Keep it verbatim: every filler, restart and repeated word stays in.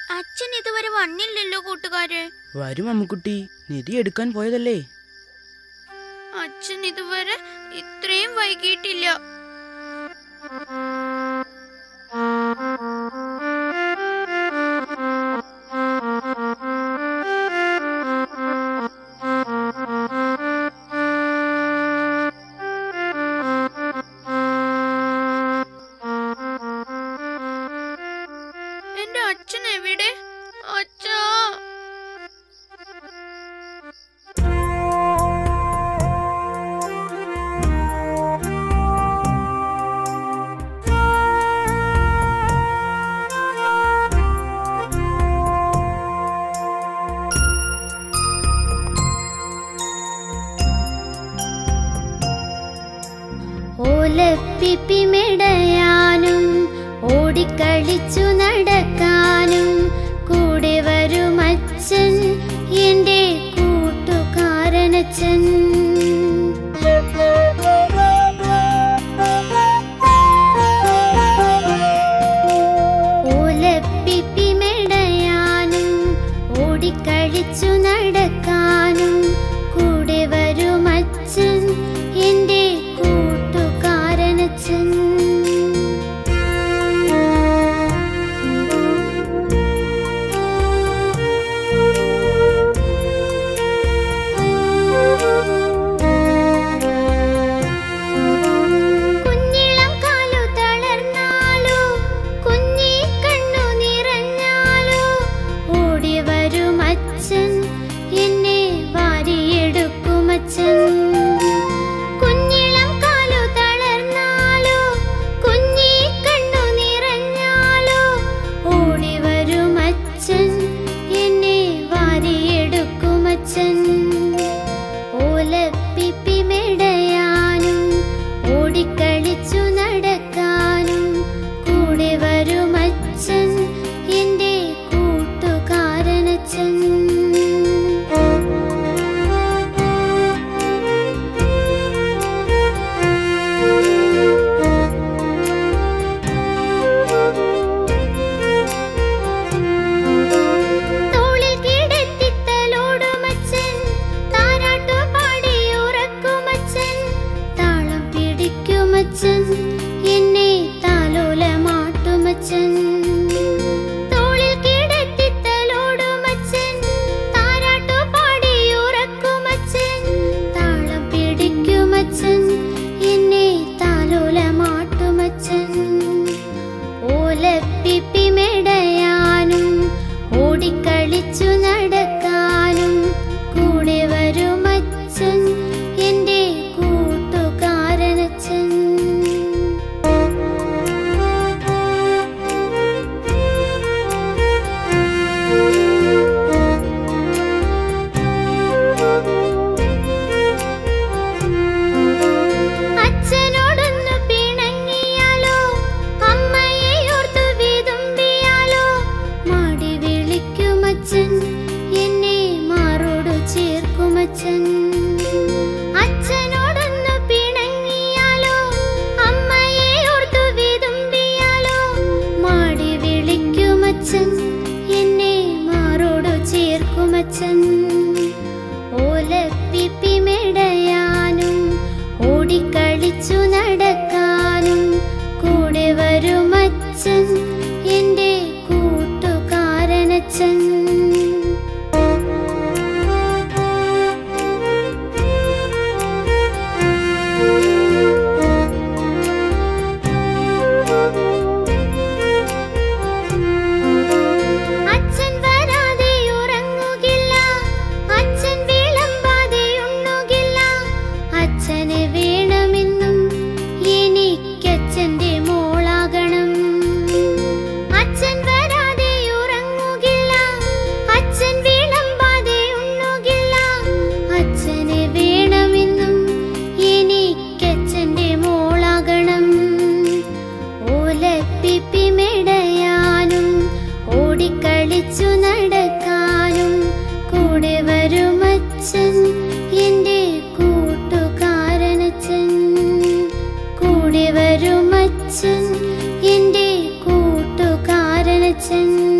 അച്ഛൻ ഇതുവരെ വന്നില്ലല്ലോ കൂട്ടുകാരെ. വരും അമ്മുക്കുട്ടി, നിധി എടുക്കാൻ പോയതല്ലേ. അച്ഛൻ ഇതുവരെ ഇത്രയും വൈകിട്ടില്ല. എന്റെ അച്ഛൻ എവിടെ? അച്ഛാ, ഓലപ്പിപ്പി മെടയാനും ഓടിക്കളിച്ചു നടക്കാനും കൂടെ വരും അച്ഛൻ, എൻ്റെ കൂട്ടുകാരനച്ഛൻ. ഓലപ്പിപ്പി മെടയാനും ഓടിക്കളിച്ചു നടക്കാനും കൂടെ വരും അച്ഛൻ, എൻ്റെ കൂട്ടുകാരനച്ഛൻ. കുഞ്ഞിളം കാലു തളർന്നാലോ കുഞ്ഞി കണ്ണു നിറഞ്ഞാലോ ഓടി വരും അച്ഛൻ, എന്നെ വാരിയെടുക്കുമച്ഛൻ. കുഞ്ഞിളം കാലു തളർന്നാലോ കുഞ്ഞി കണ്ണു നിറഞ്ഞാലോ ഓടി വരും അച്ഛൻ, എന്നെ വാരിയെടുക്കുമച്ഛൻ. ഓലപ്പിപ്പി മെടയാനും ഓടിക്കളിച്ചു നടക്കാനും കൂടെ വരും അച്ഛൻ, എൻ്റെ കൂട്ടുകാരനച്ഛൻ. തോളിൽ കിടത്തിത്തലോടുമച്ഛൻ, താരാട്ടു പാടി ഉറക്കുമച്ഛൻ, താളം പിടിക്കുമച്ഛൻ, എന്നെ താലോലമാട്ടുമച്ഛൻ. തോളിൽ കിടത്തിത്തലോടുമച്ഛൻ, താരാട്ടു പാടി ഉറക്കുമച്ഛൻ, താളം പിടിക്കുമച്ഛൻ, എന്നെ താലോലമാട്ടുമച്ഛൻ. ഓലപ്പിപ്പി മെടയാനും ഓടിക്കളിച്ചു നടക്കാനും കൂടെ വരും അച്ഛൻ, എൻ്റെ കൂട്ടുകാരനച്ഛൻ. അച്ഛനോടൊന്നു പിണങ്ങിയാലോ അമ്മയെ ഓർത്തു വിതുമ്പിയാലോ മാടി വിളിക്കുമച്ഛൻ, എന്നെ മാറോടു ചേർക്കുമച്ഛൻ. അച്ഛനോടൊന്നു പിണങ്ങിയാലോ അമ്മയെ ഓർത്തു വിതുമ്പിയാലോ മാടി വിളിക്കുമച്ഛൻ, എന്നെ മാറോടു ചേർക്കുമച്ഛൻ. ഓലപ്പിപ്പി മെടയാനും ഓടിക്കളിച്ചു നടക്കാനും കൂടെ വരും അച്ഛൻ, എൻ്റെ കൂട്ടുകാരനച്ഛൻ. അച്ഛൻ വരാതെ ഉറങ്ങുകില്ല, അച്ഛൻ വിളമ്പാതെ ഉണ്ണുകില്ല, അച്ഛനെ വേണമെന്നും എനിക്കച്ഛൻ്റെ മോളാകണം. അച്ഛൻ വരാതെ ഉറങ്ങുകില്ല, അച്ഛൻ വിളമ്പാതെ ഉണ്ണുകില്ല, അച്ഛനെ വേണമെന്നും എനിക്കച്ഛൻ്റെ മോളാകണം. ഓലപ്പിപ്പി മെടയാനും ഓടിക്കളിച്ചു നടക്കാനും കൂടെ വരും അച്ഛൻ, എൻ്റെ കൂട്ടുകാരനച്ഛൻ. കൂടെ വരും അച്ഛൻ, എൻ്റെ കൂട്ടുകാരനച്ഛൻ.